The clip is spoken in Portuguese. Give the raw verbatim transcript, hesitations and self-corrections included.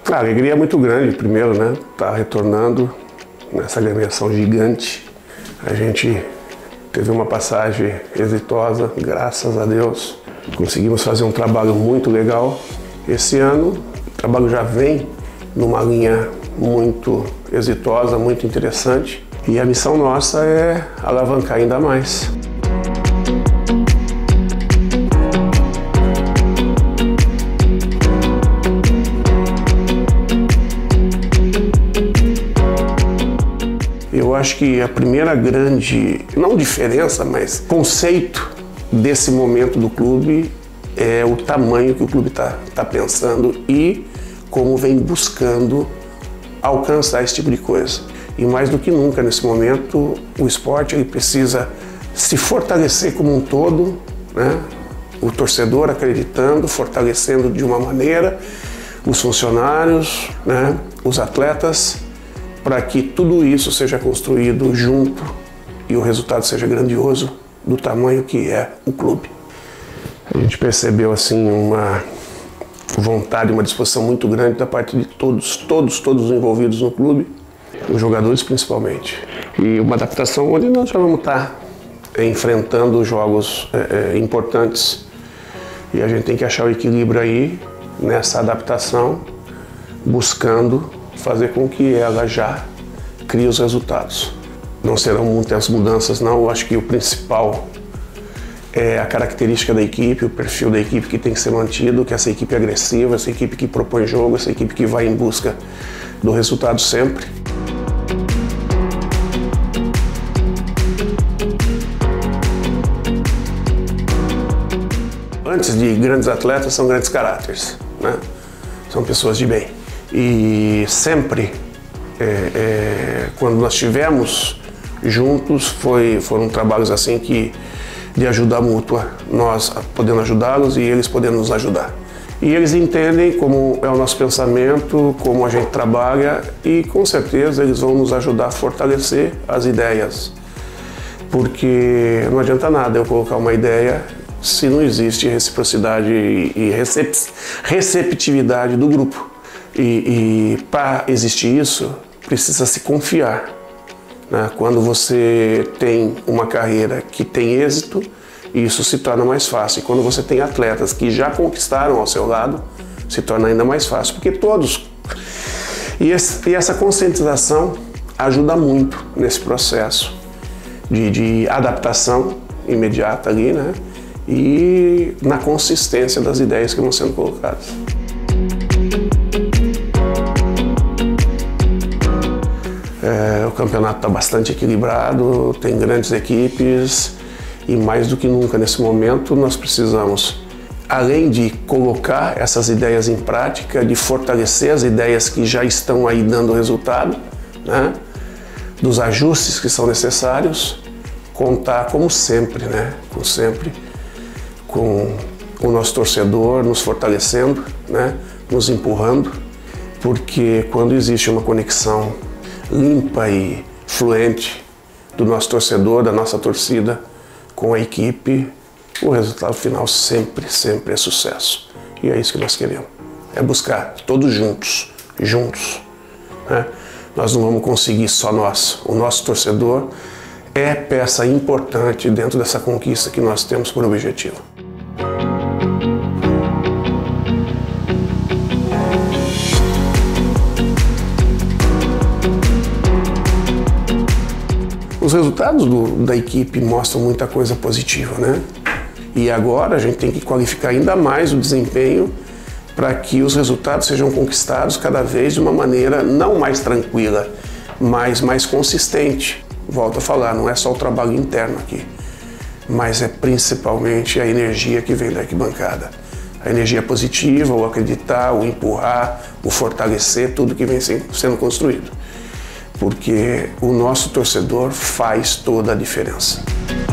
A alegria é muito grande, primeiro, né? Tá retornando nessa agremiação gigante. A gente teve uma passagem exitosa, graças a Deus. Conseguimos fazer um trabalho muito legal. Esse ano, o trabalho já vem numa linha muito exitosa, muito interessante. E a missão nossa é alavancar ainda mais. Eu acho que a primeira grande, não diferença, mas conceito desse momento do clube é o tamanho que o clube está tá pensando e como vem buscando alcançar esse tipo de coisa. E mais do que nunca nesse momento, o esporte ele precisa se fortalecer como um todo, né? O torcedor acreditando, fortalecendo de uma maneira, os funcionários, né? Os atletas, para que tudo isso seja construído junto e o resultado seja grandioso do tamanho que é o clube. A gente percebeu assim uma vontade, uma disposição muito grande da parte de todos, todos, todos os envolvidos no clube, os jogadores principalmente. E uma adaptação onde nós já vamos estar enfrentando jogos é, é, importantes e a gente tem que achar o equilíbrio aí nessa adaptação, buscando fazer com que ela já crie os resultados. Não serão muitas mudanças não, eu acho que o principal é a característica da equipe, o perfil da equipe que tem que ser mantido, que essa equipe é agressiva, essa equipe que propõe jogo, essa equipe que vai em busca do resultado sempre. Antes de grandes atletas, são grandes caráteres, né? São pessoas de bem. E sempre, é, é, quando nós estivemos juntos, foi, foram trabalhos assim que de ajuda mútua, nós podendo ajudá-los e eles podendo nos ajudar. E eles entendem como é o nosso pensamento, como a gente trabalha e com certeza eles vão nos ajudar a fortalecer as ideias. Porque não adianta nada eu colocar uma ideia se não existe reciprocidade e recep receptividade do grupo. E, e para existir isso, precisa se confiar. Né? Quando você tem uma carreira que tem êxito, isso se torna mais fácil. E quando você tem atletas que já conquistaram ao seu lado, se torna ainda mais fácil. Porque todos... E, esse, e essa conscientização ajuda muito nesse processo de, de adaptação imediata ali, né? E na consistência das ideias que vão sendo colocadas. É, o campeonato está bastante equilibrado, tem grandes equipes e mais do que nunca nesse momento nós precisamos, além de colocar essas ideias em prática, de fortalecer as ideias que já estão aí dando resultado, né? Dos ajustes que são necessários, contar como sempre, né? Como sempre, com o nosso torcedor nos fortalecendo, né? Nos empurrando, porque quando existe uma conexão limpa e fluente do nosso torcedor, da nossa torcida com a equipe, o resultado final sempre, sempre é sucesso. E é isso que nós queremos, é buscar todos juntos, juntos, né? Nós não vamos conseguir só nós, o nosso torcedor é peça importante dentro dessa conquista que nós temos por objetivo. Os resultados do, da equipe mostram muita coisa positiva, né? E agora a gente tem que qualificar ainda mais o desempenho para que os resultados sejam conquistados cada vez de uma maneira não mais tranquila, mas mais consistente. Volto a falar, não é só o trabalho interno aqui, mas é principalmente a energia que vem da arquibancada. A energia positiva, o acreditar, o empurrar, o fortalecer tudo que vem sendo construído. Porque o nosso torcedor faz toda a diferença.